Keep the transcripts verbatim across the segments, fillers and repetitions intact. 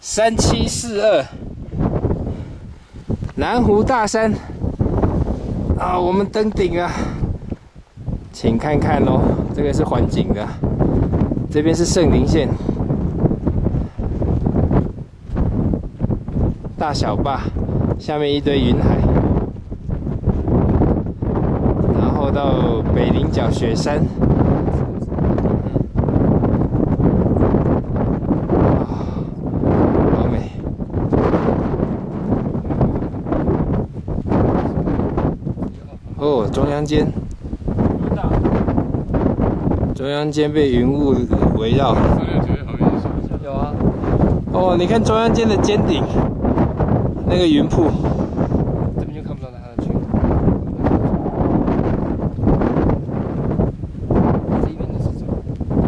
三七四二，南湖大山啊，我们登顶啊，请看看咯，这个是环景的，这边是圣林线，大小坝，下面一堆云海，然后到北菱角雪山。 哦，中央间，中央间被云雾围绕。 有啊。 哦，你看中央间的尖顶，那个云瀑。 这边就看不到它的去。这一边的是什么？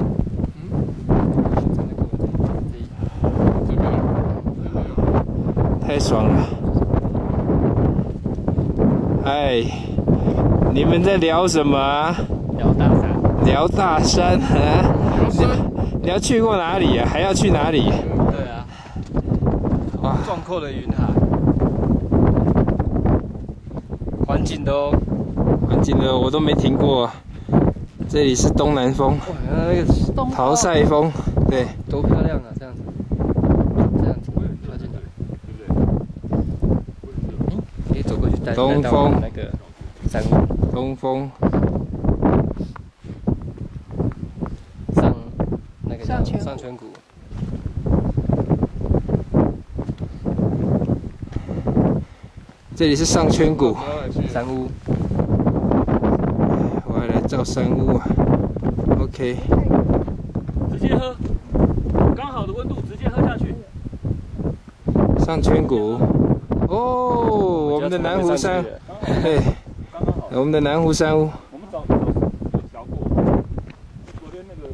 嗯？ 太爽了！哎。 你们在聊什么啊？ 聊大山。 聊大山啊？你你要去过哪里啊？还要去哪里？ 对啊。哇！壮阔的云海，环境都， 环境的我都没停过。这里是东南风， 哇，那个桃赛风，对， 多漂亮啊！这样子，这样子靠近来，对不对？哎，可以走过去带东风那个山屋。 东风上那个上泉上泉谷， 这里是上圈谷山屋。 我要来照山屋啊 ，OK。 直接喝，刚好的温度，直接喝下去。 上圈谷，哦，我们的南湖山，对。 我们的南湖山屋， 我们早有聊过，昨天那个，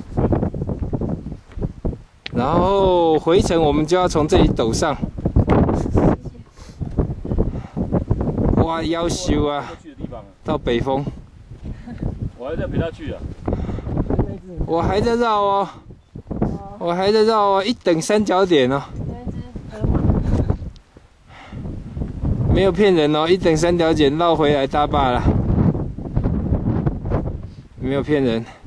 然后回程我们就要从这里陡上，哇，夭寿啊，到北峰， 我还在陪他去啊， 我还在绕哦，我还在绕哦，一等三角点哦，没有骗人哦，一等三角点绕回来大坝了，没有骗人。